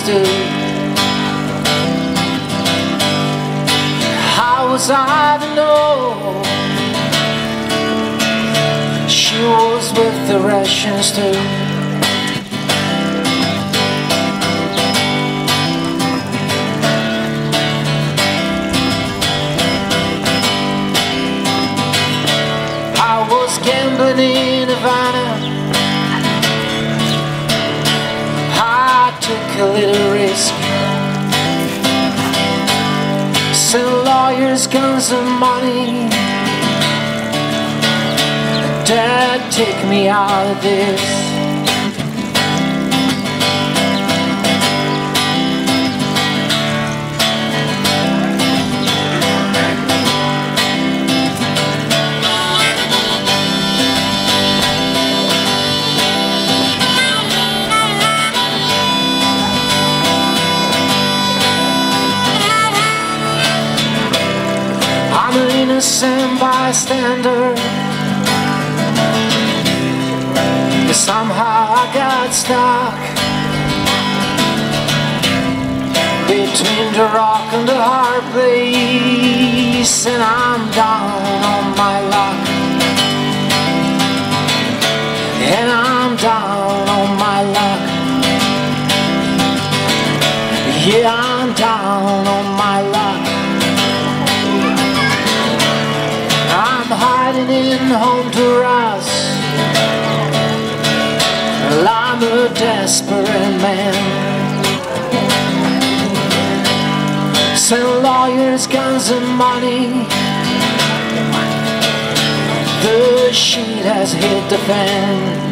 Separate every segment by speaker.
Speaker 1: do. How was I to know she was with the Russians too? I was gambling in Havana. I took a little risk. Sent lawyers, guns and money. Dad, take me out of this. I'm an innocent bystander. Somehow I got stuck between the rock and the hard place, and I'm down on my luck. And I'm down on my luck. Yeah, I'm down on my luck. I'm hiding in Honduras. Well, I'm a desperate man. Send lawyers, guns and money. The sheet has hit the fan.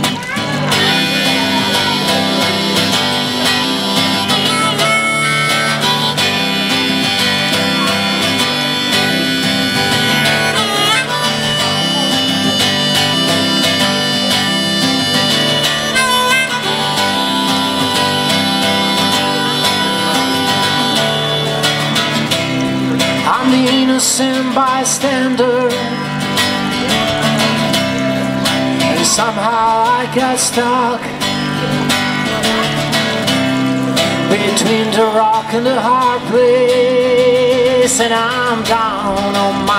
Speaker 1: I'm the innocent bystander, and somehow I got stuck between the rock and the hard place, and I'm down on my